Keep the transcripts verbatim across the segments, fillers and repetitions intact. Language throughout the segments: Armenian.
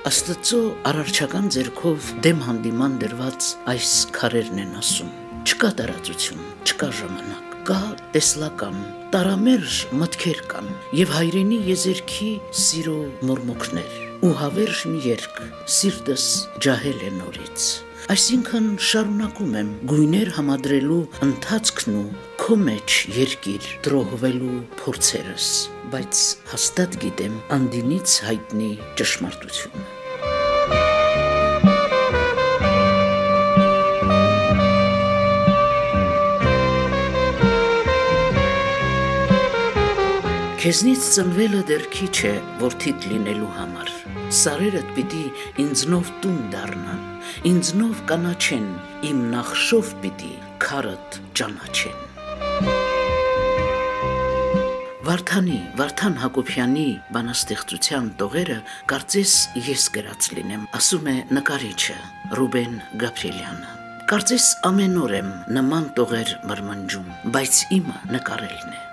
Աստծո արարչական ձեռքով դեմ հանդիման դրված այս քարերն են ասում. չկա տարածություն, չկա ժամանակ, կա տեսլական, տարամերժ մտքեր կան եւ հայրենի եզերքի սիրո մորմոքներ ու հավերժ մի երգ, սիրտս ջահել է նորից։ Այսինքն շարունակում եմ գույներ համադրելու ընթացքն ու քո մեջ երկիր տրոհվելու փորձերս, բայց հաստատ գիտեմ անդինից հայտնի ճշմարտությունը։ Քեզնից ծնվելը դեռ քիչ է որդիդ լինելու համար, սարերդ պիտի ինձնով տուն դառնան, ինձնով կանաչեն, իմ նախշով պիտի քարդ ճանաչեն։ Վարդանի, Վարդան Հակոբյանի բանաստեղծության տողերը կարծես ես գրած լինեմ, ասում է նկարիչը Ռուբեն Գաբրիելյանը։ Կարծես ամեն օր եմ նման տողեր մրմնջում, բայց իմը նկարելն է։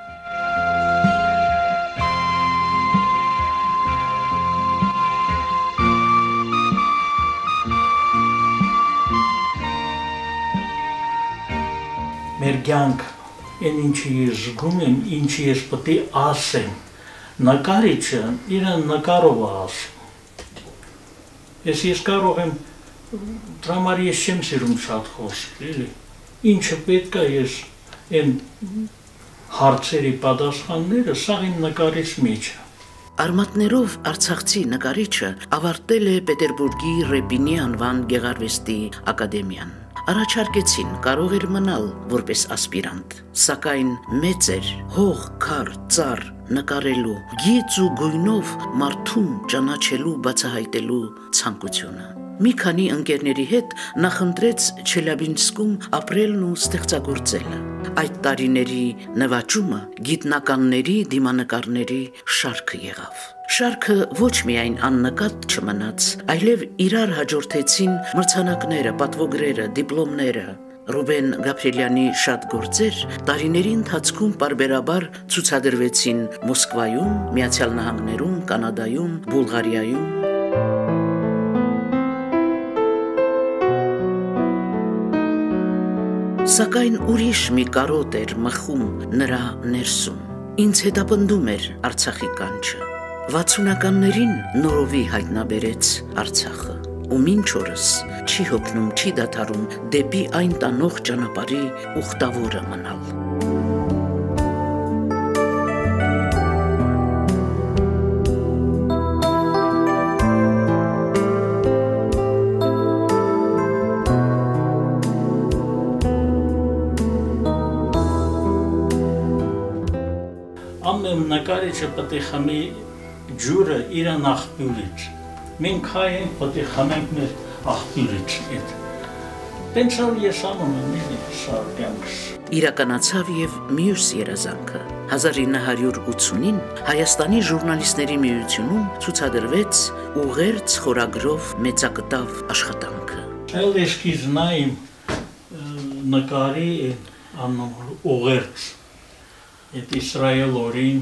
Մեր կյանք այն ինչի ես զգում եմ, ինչի ես պետք է ասեմ, նկարիչը իր նկարով է ասում։ Ես ես կարող եմ, դրա համար ես չեմ սիրում շատ խոսել, էլի։ Ինչը պետք է ես այն հարցերի պատասխանները սաղ իմ նկարից մեջ է։ Արմատներով արցախցի նկարիչը ավարտել է Պետերբուրգի Ռեբինի անվան գեղարվեստի ակադեմիան։ Առաջարկեցին, կարող էր մնալ որպես ասպիրանտ, սակայն մեծ էր հող, քար, ծառ նկարելու, գիծ ու գույնով մարդուն ճանաչելու բացահայտելու ցանկությունը։ Մի քանի ընկերների հետ նախընտրեց Չելյաբինսկում ապրելն ու ստեղծագործելը։ Այդ տարիների նվաճումը գիտնականների դիմանկարների շարքը եղավ։ Շարքը ոչ միայն աննկատ չմնաց, այլև իրար հաջորդեցին մրցանակները, պատվոգրերը, դիպլոմները։ Ռուբեն Գաբրիելյանի շատ գործեր տարիների ընթացքում պարբերաբար ցուցադրվեցին Մոսկվայում, Միացյալ Նահանգներում, Կանադայում, Բուլղարիայում։ Սակայն ուրիշ մի կարոտ էր մխում նրա ներսում։ Ինձ հետապնդում էր Արցախի կանչը։ վաթսունականներին նորովի հայտնաբերեց Արցախը, ու մինչ օրս չի հոգնում, չի դադարում դեպի այն տանող ճանապարհի ուխտավորը մնալ։ Ամեն նկարիչը պետք է խմի ջուրը իր աղբյուրից։ Մենք հայ պետք է խմենք մեր աղբյուրից։ Տենցալ ես անում եմ էլի շարքյանքս։ Իրականացավ եւ մյուս երազանքը։ հազար ինը հարյուր ութունին Հայաստանի ժուրնալիստների միությունում ցուցադրվեց ուղերձ խորագրով մեծակտավ աշխատանքը։ Այլ էսքիզն այն նկարի անուն ուղերձ Այդ Իսրայել օրին,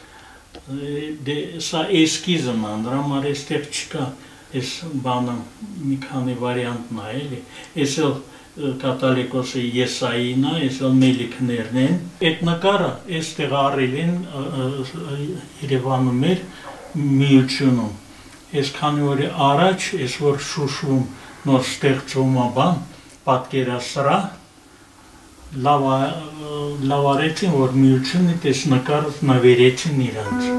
սա էսքիզը ման, դրա համար այստեղ չկա, այս բանը մի քանի վարիանտն է, էլի, այս էլ կաթոլիկոսը Եսային է, այս էլ մելիքներն են, այդ նկարը այստեղ առել են Երևանում էր միությունում, այս քանի օրի առաջ, այս որ Շուշվում նոր ստեղծվում է բան, պատկերասրահ, լավ արեցին, որ միությունը տես նկարով նվերեցին իրանց։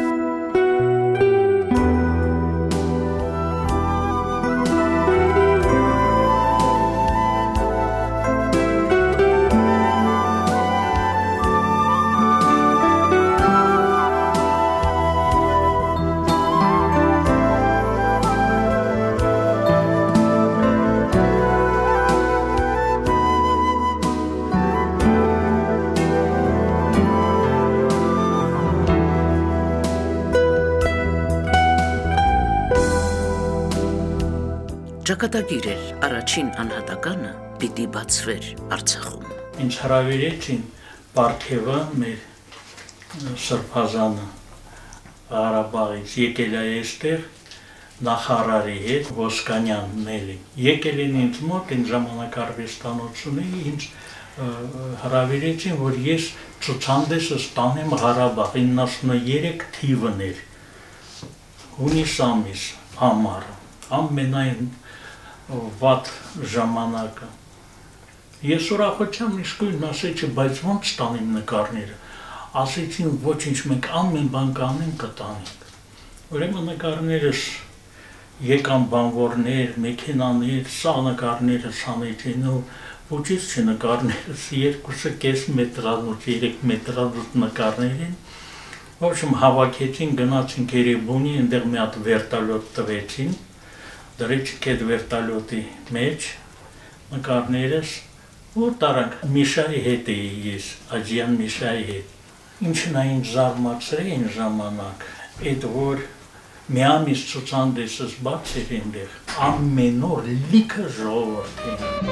Ճակատագիր էր առաջին անհատականը պիտի բացվեր Արցախում։ Ինչ հրավիրեցին Պարթևը, մեր սրբազանը Ղարաբաղից եկել է այստեղ, նախարարի հետ, Ոսկանյանն էլի, եկել են ինձ մոտ, ինձ ժամանակ արվեստանոցում էի, ինձ հրավիրեցին, որ ես ցուցահանդեսը ստանեմ Ղարաբաղ, իննասուներեք թիվն էր, հունիս ամիս, ամառ, ամենայն վատ ժամանակը։ Ես ուրախությամբ իսկույն ասեցի, բայց ո՞նց ստանեմ նկարները։ Ասեցին, ոչինչ, մենք ամեն բան կանենք, կտանենք։ Ուրեմն նկարներս եկան բանվորներ, մեքենաներ, սա նկարներս հանեցին ու ոչինչ չնկարներս, երկուսը կես մետրանոց, երեք մետրանոց նկարներ են։ Ոչմ հավաքեցին, գնացինք Երևանի, այնտեղ մի հատ վերտալյոտ տվեցին, դրեցինք այդ վերտալյոտի մեջ նկարներս ու տարանք Միշայի հետ էի ես, Աջյան Միշայի հետ։ Ինչն այն զարմացրել այն ժամանակ, այդ որ մի ամիս ցուցահանդեսս բաց էր այնտեղ, ամեն օր լիքը ժողովուրդ էին։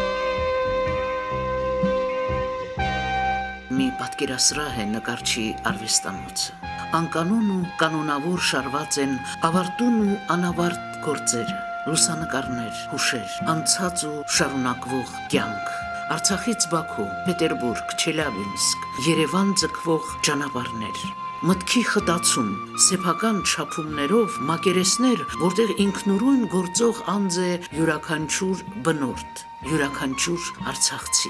Մի պատկերասրահ է նկարչի արվեստանոցը։ Անկանոն ու կանոնավոր շարված են ավարտուն ու անավարտ գործերը, լուսանկարներ, հուշեր, անցած ու շարունակվող կյանք։ Արցախից Բաքու, Պետերբուրգ, Չելյաբինսկ, Երևան ձգվող ճանապարհներ, մտքի խտացում, սեփական չափումներով մակերեսներ, որտեղ ինքնուրույն գործող անձ է յուրաքանչյուր բնորդ, յուրաքանչյուր արցախցի։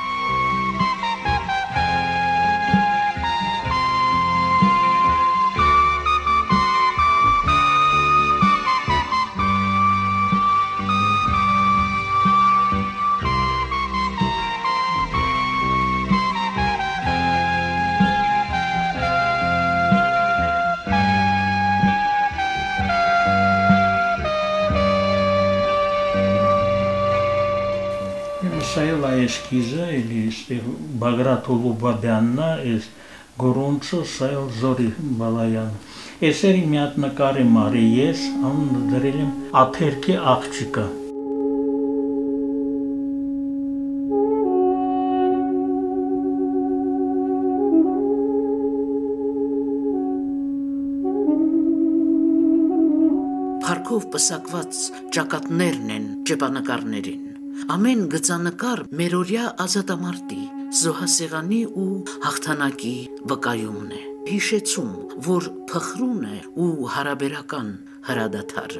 Սայել այսքիզը, էլի Բագրատ Ուլուբաբյաննա, ես գորոնցը Սայել Զորի Բալայանը։ Էսերի մի հատ նկար եմ արի ես, անունը դրել եմ Աթերքի աղջիկը։ Փառքով պսակված ճակատներն են ճեպանկարներին։ Ամեն գծանկար մերօրյա ազատամարտի, զոհասեղանի ու հաղթանակի վկայումն է, հիշեցում, որ փխրուն է ու հարաբերական հրադադարը։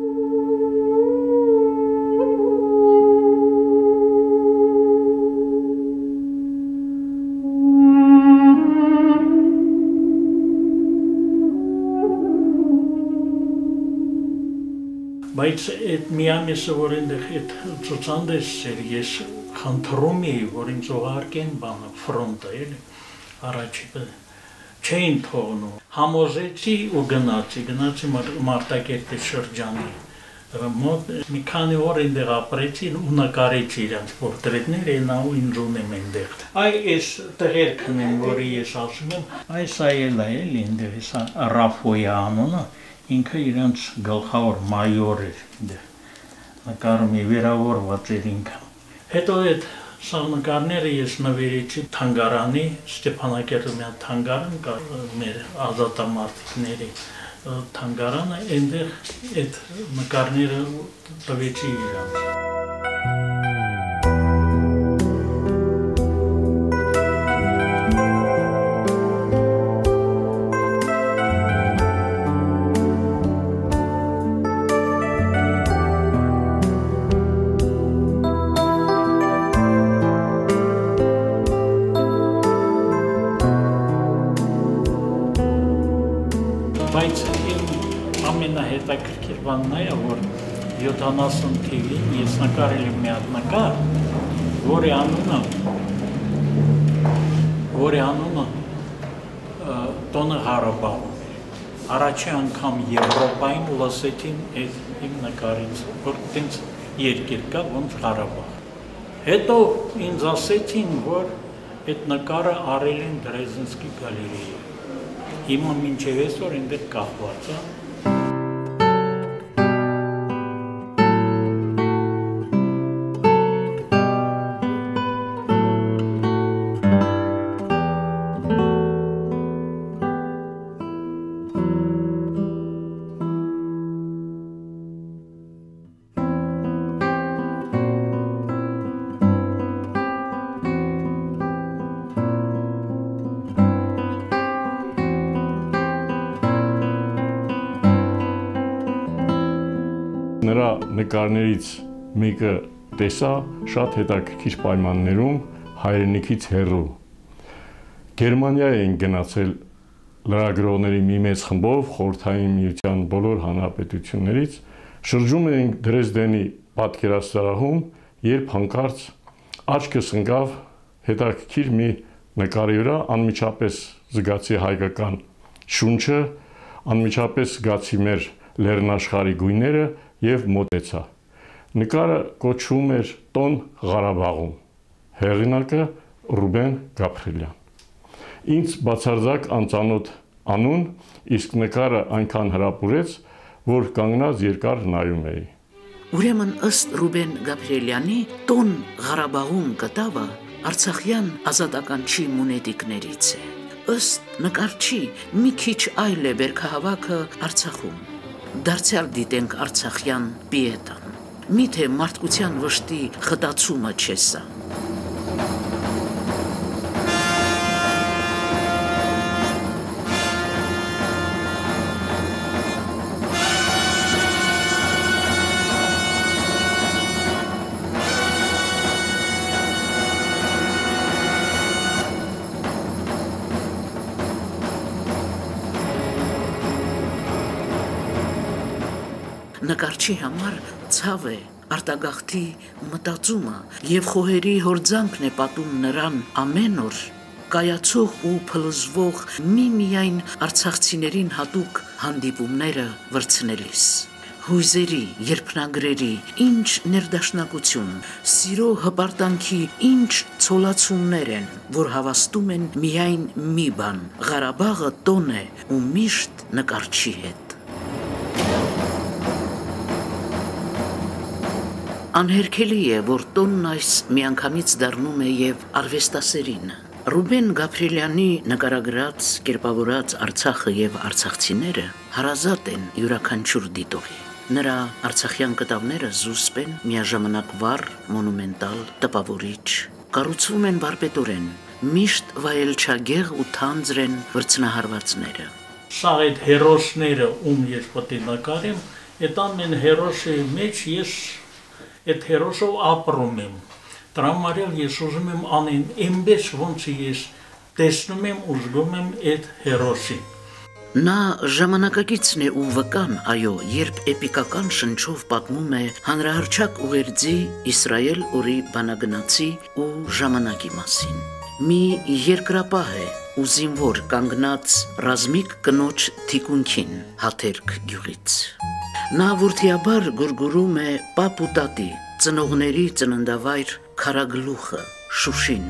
Բայց այդ մի ամիսը, որ այնտեղ այդ ցուցահանդես էր, ես խնդրում էի, որ ինձ ուղարկեն բանը, ֆրոնտը, էլի, առաջիկը չէին թողնում։ Համոզեցի ու գնացի, գնացի Մարտակերտի շրջանի մոտ, մի քանի օր այնտեղ ապրեցի ու նկարեցի իրենց պորտրետները, այնա ու ինձ ունեմ այնտեղ։ Այ այս տղերքն են, որի ես ասում եմ, այս այել է, էլի, այնտեղ էս Ռաֆոյի անունը, ինքը իրենց գլխավոր մայոր էր, նկարում է վերավորված էր ինքը։ Հետո այդ սա նկարները ես նվերեցի թանգարանի, Ստեփանակերտում մի թանգարան կա մեր ազատամարտիկների թանգարանը, այնտեղ այդ նկարները տվեցի իրանց։ Բայց ամենահետաքրքիր բանն է, որ յոթանասուն թիվին ես նկարել եմ մի հատ նկար, որի անունը որի անունը Տոնը Ղարաբաղում է։ Առաջի անգամ Եվրոպային լսեցին այդ իմ նկարից, որ տենց երկիր կա, ոնց Ղարաբաղ։ Հետո ինձ ասեցին, որ այդ նկարը արել են Դրեզդենսկի գալերեի։ Հիմա մինչև այսօր այնտեղ կախված է։ նրա նկարներից մեկը տեսա շատ հետաքրքիր պայմաններում հայրենիքից հեռու։ Գերմանիա էին գնացել լրագրողների մի մեծ խմբով խորհրդային միության բոլոր հանրապետություններից, շրջում էինք Դրեզդենի պատկերասրահում, երբ հանկարծ աչքս ընկավ հետաքրքիր մի նկարի վրա, անմիջապես զգացի հայկական շունչը, անմիջապես զգացի մեր լեռնաշխարհի գույները եւ մոտեցա։ Նկարը կոչվում էր «Տոն Ղարաբաղում», հեղինակը Ռուբեն Գաբրիելյան։ Ինձ բացարձակ անծանոթ անուն, իսկ նկարը այնքան հրապուրեց, որ կանգնած երկար նայում էի։ Ուրեմն ըստ Ռուբեն Գաբրիելյանի «Տոն Ղարաբաղում» կտավը արցախյան ազատականչի մունետիկներից է։ Ըստ նկարչի մի քիչ այլ է բերքահավաքը Արցախում։ Դարձյալ դիտենք արցախյան պիետան։ Միթե մարդկության վշտի խտացումը չէ սա։ Նկարչի համար ցավ է արտագաղթի մտածումը եւ խոհերի հորձանքն է պատում նրան ամեն օր կայացող ու փլզվող միմիայն արցախցիներին հատուկ հանդիպումները վրցնելիս։ Հույզերի, երփնագրերի, ինչ ներդաշնակություն, սիրո հպարտանքի ինչ ցոլացումներ են, որ հավաստում են միայն մի բան՝ Ղարաբաղը տոն է ու միշտ նկարչի հետ։ Անհերքելի է, որ տոնն այս միանգամից դառնում է եւ արվեստասերին։ Ռուբեն Գաբրիելյանի նկարագրած, կերպավորած Արցախը եւ արցախցիները հարազատ են յուրաքանչյուր դիտողի։ Նրա արցախյան կտավները զուսպ են, միաժամանակ վառ, մոնումենտալ, տպավորիչ, կառուցվում են վարպետորեն, միշտ վայելչագեղ ու թանձր են վրձնահարվածները։ Սա այդ հերոսները, ում ես պետք է նկարեմ, այդ ամեն հերոսի մեջ ես այդ հերոսով ապրում եմ։ Դրա համար ես ուզում եմ անեն այնպես ոնց ես տեսնում եմ ու զգում եմ այդ հերոսին։ Նա ժամանակակիցն է ու վկան, այո, երբ էպիկական շնչով պատմում է հանրահռչակ ուղերձի, Իսրայել օրի բանագնացի ու ժամանակի մասին։ Մի երկրապահ է ու զինվոր կանգնած ռազմիկ կնոջ թիկունքին Հաթերք գյուղից։ Նա որդիաբար գուրգուրում է պապ ու տատի, ծնողների ծննդավայր Քարագլուխը, Շուշին։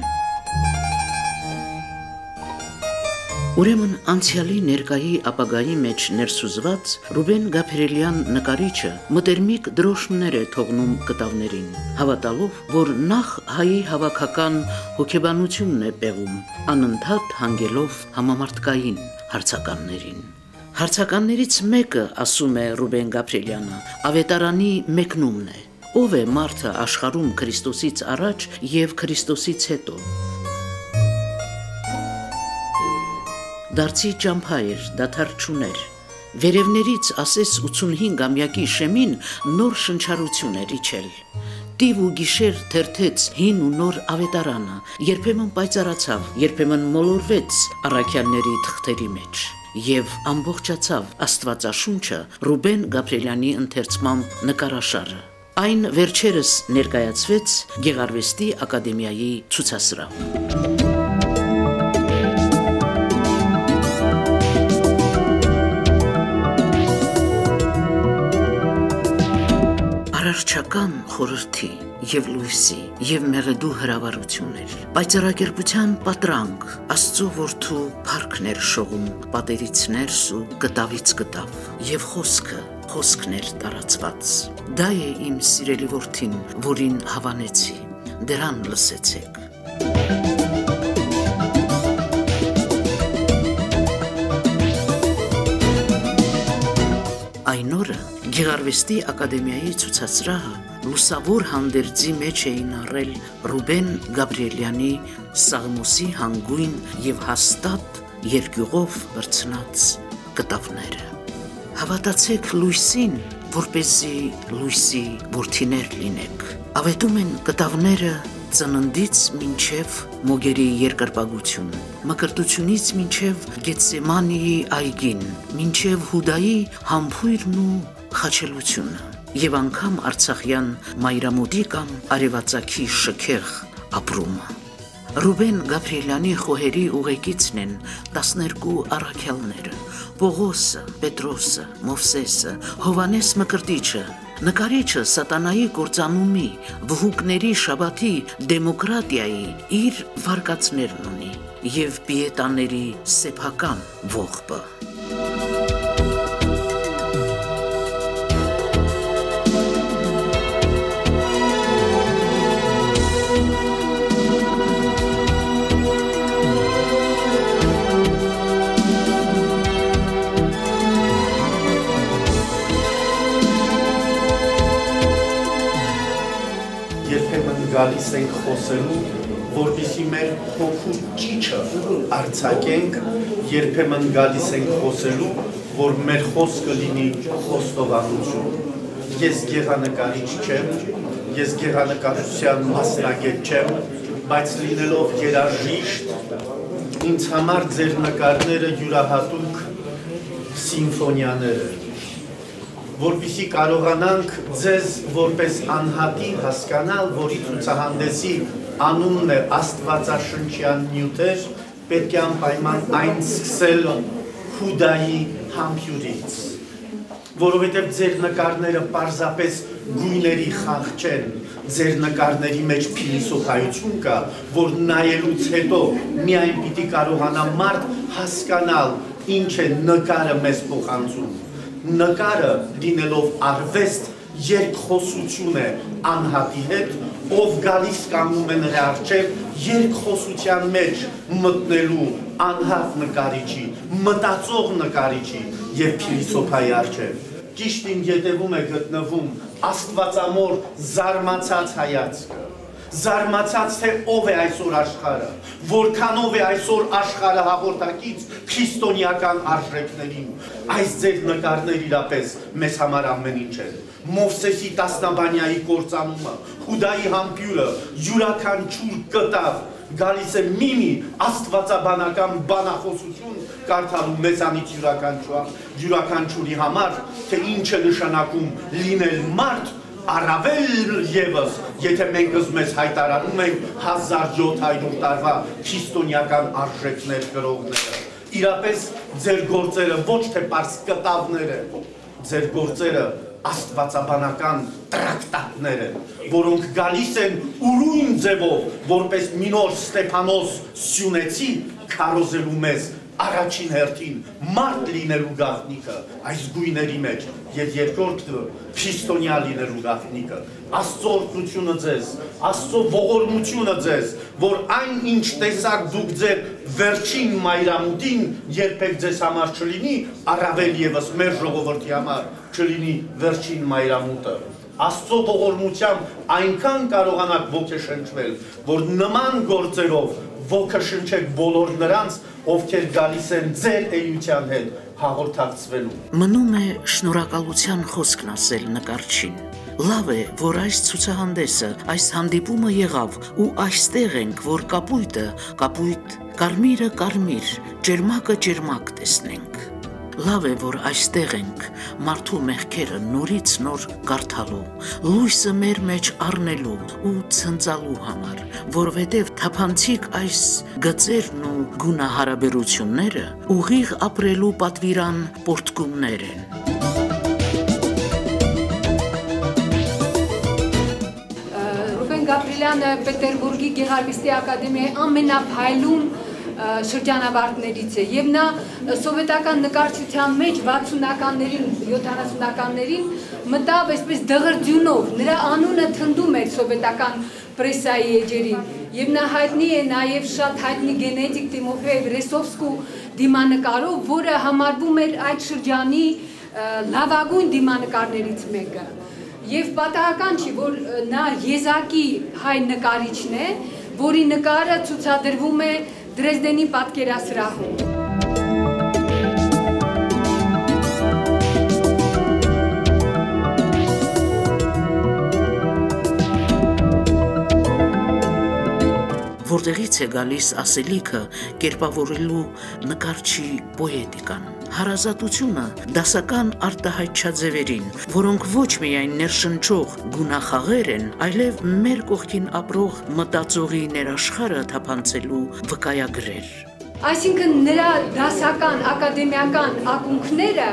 Ուրեմն անցյալի ներկայի ապագայի մեջ ներսուզված Ռուբեն Գաբրիելյան նկարիչը մտերմիկ դրոշմներ է թողնում կտավներին, հավատալով, որ նախ հայի հավաքական հոգեբանությունն է պեղում, անընդհատ հանգելով համամարտկային հարցականներին։ Հարցականներից մեկը, ասում է Ռուբեն Գաբրիելյանը, ավետարանի մեկնումն է, ով է մարդը աշխարհում Քրիստոսից առաջ եւ Քրիստոսից հետո։ Դարձի ճամփա էր, դադար չուներ։ Վերևներից ասես ութսունհինգամյակի շեմին նոր շնչառություն էր իջել։ Տիվ ու գիշեր թերթեց հին ու նոր ավետարանը, երբեմն պայծառացավ, երբեմն մոլորվեց առաքյալների թղթերի մեջ եւ ամբողջացավ Աստվածաշունչը Ռուբեն Գաբրիելյանի ընթերցմամբ նկարաշարը։ Այն վերջերս ներկայացվեց Գեղարվեստի ակադեմիայի ցուցասրահում։ Արարչական խորհրդի եւ լույսի եւ մեղեդու հրավառություններ, պայծառակերպության պատրանք, Աստծո որդու փառքներ շողում, պատերից ներս ու կտավից կտավ, եւ խոսքը, խոսքներ տարածված։ Դա է իմ սիրելի որդին, որին հավանեցի, դրան լսեցեք։ Այն օրը Գեղարվեստի ակադեմիայի ցուցասրահը լուսավոր հանդերձի մեջ էին առել Ռուբեն Գաբրիելյանի Սաղմոսի հանգույն եւ հաստատ երկյուղով բրցնած կտավները։ Հավատացեք լույսին, որպեսզի լույսի որդիներ լինեք։ Ավետում են կտավները ծննդից մինչև մոգերի երկրպագություն, մկրտությունից մինչև Գեթսեմանիի այգին, մինչև Հուդայի համբույրն ու խաչելությունը, եւ անգամ Արցախյան մայրամուտի կամ արևածագի շքեղ ապրումը։ Ռուբեն Գաբրիելյանի խոհերի ուղեկիցն են տասներկու առաքյալները՝ Պողոսը, Պետրոսը, Մովսեսը, Հովանես Մկրտիչը, նկարիչը Սատանայի կործանումի, վհուկների շաբաթի, դեմոկրատիայի իր վարկածներն ունի եւ պիետաների սեփական ողբը։ Գալիս ենք խոսելու, որպեսզի մեր հոգու ճիճը արձակենք, երբեմն գալիս ենք խոսելու, որ մեր խոսքը լինի խոստովանություն։ Ես գեղանկարիչ չեմ, ես գեղանկարչության մասնագետ չեմ, բայց լինելով երաժիշտ, ինձ համար ձեր նկարները յուրահատուկ սիմֆոնիաներ են, որպեսզի կարողանանք ձեզ որպես անհատի հասկանալ, որի ցուցահանդեսի անունն է Աստվածաշնչյան նյութեր, պետք է անպայման այն սկսել Հուդայի համբյուրից, որովհետև ձեր նկարները պարզապես գույների խաղ չեն, ձեր նկարների մեջ փիլիսոփայություն կա, որ նայելուց հետո միայն պիտի կարողանա մարդ հասկանալ, ինչ է նկարը մեզ փոխանցում։ Նկարը լինելով արվեստ երկխոսություն է անհատի հետ, ով գալիս կանգնում է նրա առջև երկխոսության մեջ մտնելու անհատ նկարիչի, մտածող նկարիչի և փիլիսոփայի առջև։ Ճիշտին ետևում է գտնվում աստվածամոր զարմացած հայացքը, զարմացած թե ով է այսօր աշխարհը, որքանով է այսօր աշխարհը հաղորդակից քրիստոնեական արժեքներին։ Այս ձեր նկարներ իրապես մեզ համար ամեն ինչ են։ Մովսեսի տասնաբանյայի կործանումը, Հուդայի համբյուրը, յուրաքանչյուր կտավ գալիս է մի-մի աստվածաբանական բանախոսություն կարդալու մեզանից յուրաքանչյուրի համար, թե ինչ է նշանակում լինել մարդ, առավել ևս, եթե մենք մեզ հայտարարում ենք հազար յոթ հարյուր տարվա քրիստոնեական արժեքներ կրողները։ Իրապես ձեր գործերը ոչ թե պարզ կտավներ են, ձեր գործերը աստվածաբանական տրակտատներ են, որոնք գալիս են ուրույն ձևով, որպես Մինոր Ստեփանոս Սյունեցի քարոզելու մեզ առաջին հերթին մարդ լինելու գաղտնիքը այս գույների մեջ և երկրորդը քրիստոնյա լինելու գաղտնիքը, Աստծո օրհնությունը ձեզ, Աստծո ողորմությունը ձեզ, որ այն ինչ տեսակ դուք ձեր վերջին մայրամուտին երբեք ձեզ համար չլինի, առավել ևս մեր ժողովրդի համար չլինի վերջին մայրամուտը։ Աստծո ողորմությամբ այնքան կարողանաք ոգեշնչվել, որ նման գործերով ոգեշնչեք բոլոր նրանց, ովքեր գալիս են ձեր էության հետ հաղորդակցվելու։ Մնում է շնորհակալության խոսքն ասել նկարչին։ Լավ է, որ այս ցուցահանդեսը, այս հանդիպումը եղավ ու այստեղ ենք, որ կապույտը կապույտ, կարմիրը կարմիր, ջերմակը ջերմակ տեսնենք։ Լավ է, որ այստեղ ենք մարդու մեղքերը նորից նոր կարդալու, լույսը մեր մեջ առնելու ու ցնծալու համար, որովհետև թափանցիկ այս գծերն ու գունահարաբերությունները ուղիղ ապրելու պատվիրան պորտկումներ են։ Ռուբեն Գաբրիելյանը Պետերբուրգի Գեղարվեստի ակադեմիայի ամենափայլուն շրջանավարտներից է եւ նա սովետական նկարչության մեջ վաթսունականներին, յոթանասունականներին մտավ այսպես դղրդյունով, նրա անունը թնդում էր սովետական պրեսայի էջերին եւ նա հայտնի է նաեւ շատ հայտնի գենետիկ Տիմոֆեյ Վրեսովսկու դիմանկարով, որը համարվում էր այդ շրջանի լավագույն դիմանկարներից մեկը։ Եվ պատահական չի, որ նա եզակի հայ նկարիչն է, որի նկարը ցուցադրվում է Դրեզդենի պատկերասրահում։ որտեղից է գալիս ասելիքը կերպավորելու նկարչի պոետիկան։ Հարազատությունը դասական արտահայտչաձևերին, որոնք ոչ միայն ներշնչող գունախաղեր են, այլև մեր կողքին ապրող մտածողի ներաշխարը թափանցելու վկայագրեր։ Այսինքն նրա դասական, ակադեմիական ակունքները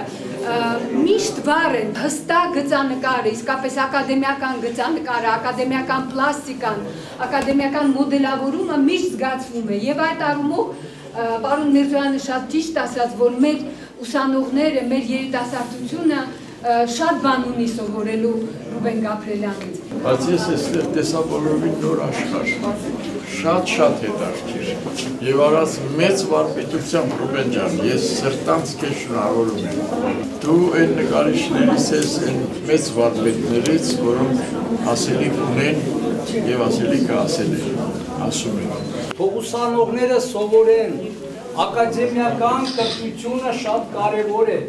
միշտ վառ են, հստակ գծանկարը, իսկապես ակադեմիական գծանկարը, ակադեմիական պլաստիկան, ակադեմիական մոդելավորումը միշտ զգացվում է եւ այդ առումով պարոն Միրզոյանը շատ ճիշտ ասաց, որ մեր ուսանողները, մեր երիտասարդությունը շատ բան ունի սովորելու Ռուբեն Գաբրիելյանից։ Բայց ես այստեղ տեսա բոլորին նոր աշխարհ, շատ-շատ հետաքրքիր։ Եվ արած մեծ վարպետությամբ Ռուբեն ջան, ես սրտանց քեզ շնորհավորում եմ։ Դու այն նկարիչներից ես, այն մեծ վարպետներից, որոնք ասելիք ունեն եւ ասելիքը ասել են, ասում են։ Թող ուսանողները սովորեն, ակադեմիական կրթությունը շատ կարևոր է։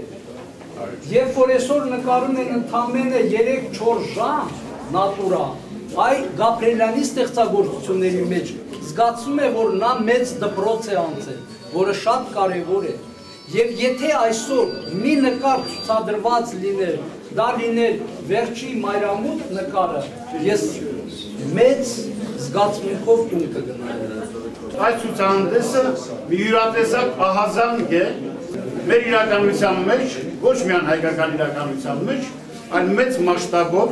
Երբ որ այսօր նկարում են ընդամենը երեք-չորս ժամ նատուրա, այ Գաբրիելյանի ստեղծագործությունների մեջ զգացվում է, որ նա մեծ դպրոց է անցել, որը շատ կարևոր է։ Եվ եթե այսօր մի նկար ցուցադրված լիներ, դա լիներ վերջի մայրամուտ նկարը, ես մեծ զգացմունքով տուն կգնայի։ Այս ցուցահանդեսը մի յուրատեսակ ահազանգ է մեր իրականության մեջ, ոչ միայն հայկական իրականության մեջ, այլ մեծ մասշտաբով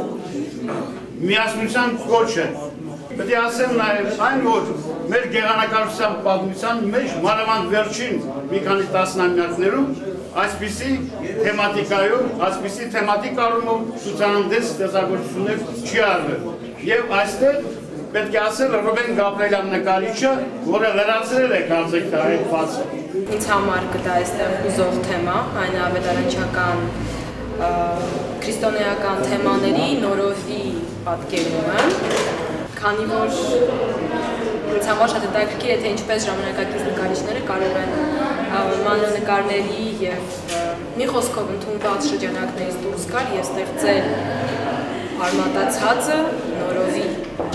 միասնության կոչ է։ Պետք է ասեմ նաև այն, որ մեր գեղանկարչության պատմության մեջ մանավանդ վերջին մի քանի տասնամյակներում այսպիսի թեմատիկայով, այսպիսի թեմատիկ առումով ցուցահանդես ստեղծագործություններ չի արվել։ Եվ այստեղ պետք է ասել Ռուբեն Գաբրիելյան նկարիչը, որը լրացրել է կարծեք դա այդ բացը։ Ինձ համար կտա այստեղ հուզող թեմա, այնուամենայնիչական քրիստոնեական թեմաների նորովի պատկերումը, քանի որ ինձ համար շատ հետաքրքիր է, թե ինչպես ժամանակակից նկարիչները կարող են մանրանկարների եւ մի խոսքով ընդունված շրջանակներից դուրս գալ եւ ստեղծել արմատացածը նորովի։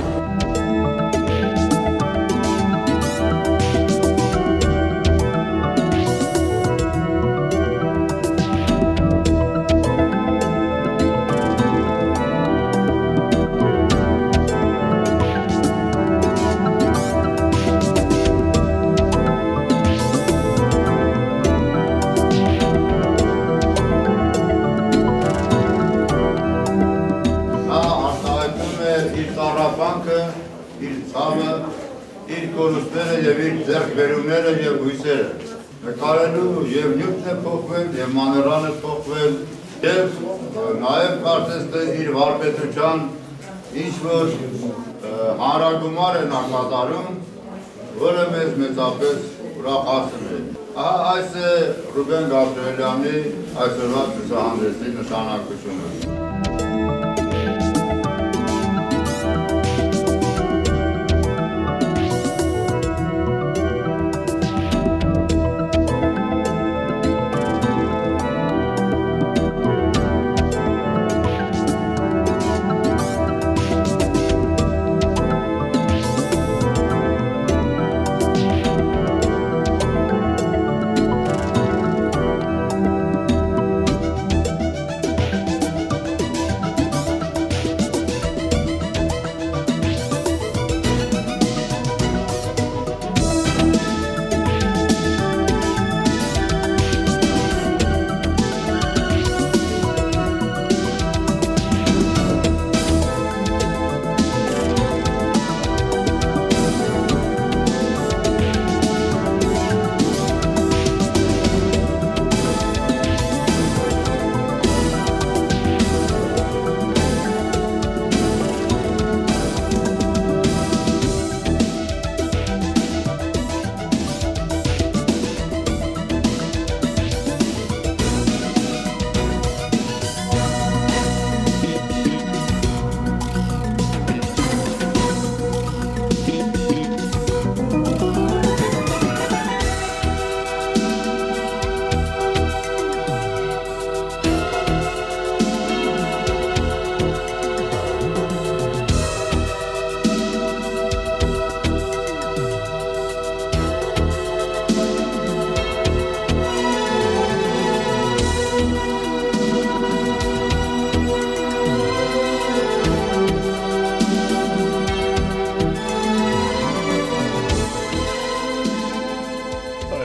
Եվ իր ձեռքբերումները և հույսերը, նկարելու և նյութն է փոխվել, և մանրանը փոխվել, և նաև կարծես թե իր վարպետության ինչ-որ հանրագումար է նա կատարում, որը մեզ մեծապես ուրախացնում է։ Այս է Ռուբեն Գաբրիելյանի այսօրվա ցուցահանդեսի նշանակությունը։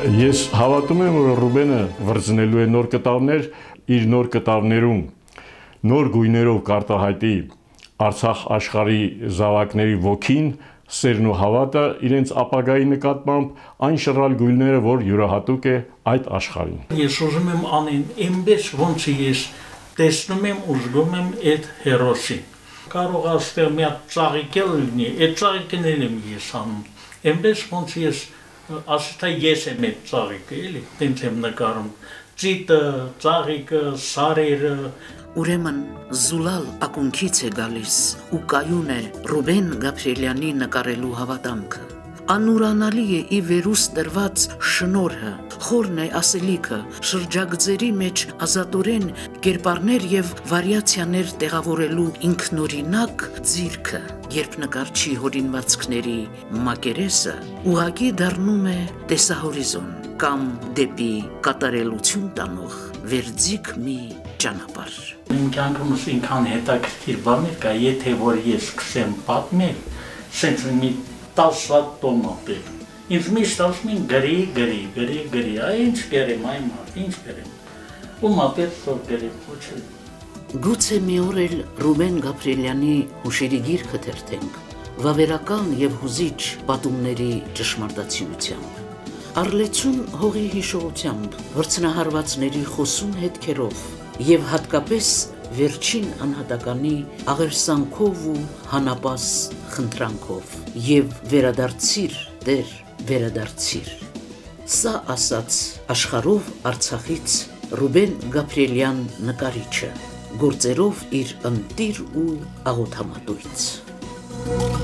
Ես հավատում եմ, որ Ռուբենը վրձնելու է նոր կտավներ, իր նոր կտավներում նոր գույներով կարտահայտի Արցախ աշխարհի զավակների ոգին, սերն ու հավատը իրենց ապագայի նկատմամբ այն շռայլ գույները, որ յուրահատուկ է այդ աշխարհին։ Ես ուզում եմ անեն այնպես ոնց ես տեսնում եմ ու զգում եմ այդ հերոսին։ Կարող է ստեղ մի հատ ծաղիկ լինի, այդ ծաղիկներն եմ ես անում։ Այնպես ոնց ես ասի թե ես եմ այդ ծաղիկը, էլի, տենց եմ նկարում։ Ծիտը, ծաղիկը, սարերը։ Ուրեմն զուլալ ակունքից է գալիս ու կայուն է Ռուբեն Գաբրիելյանի նկարելու հավատամքը։ Անուրանալի է ի վերուս տրված շնորհը, խորն է ասելիքը, շրջագծերի մեջ ազատորեն կերպարներ եւ վարիացիաներ տեղավորելու ինքնորինակ ձիրքը, երբ նկարչի հորինվածքների մակերեսը ուղղակի դառնում է տեսահորիզոն կամ դեպի կատարելություն տանող վերձիկ մի ճանապարհ։ Իմ կյանքումս ինքան հետաքրքիր բաներ կա, եթե որ ես սկսեմ պատմել, սենց մի տասը տոմա բեր։ Ինձ միշտ ասում են գրի, գրի, գրի, գրի, այ ինչ գրեմ, այ մարդ, ինչ գրեմ։ Ու մապետ որ գրեմ, ոչ էլ։ Գուցե մի օր էլ Ռուբեն Գաբրիելյանի հուշերի գիրքը թերթենք, վավերական եւ հուզիչ պատումների ճշմարտացիությամբ։ Արլեցուն հողի հիշողությամբ, վրձնահարվածների խոսուն հետքերով եւ հատկապես վերջին անհատականի աղերսանքով ու հանապաս խնդրանքով եւ վերադարձիր, դեր, վերադարձիր։ Սա ասաց աշխարհով Արցախից Ռուբեն Գաբրիելյան նկարիչը, գործերով իր ընտիր ու աղոթամատույց։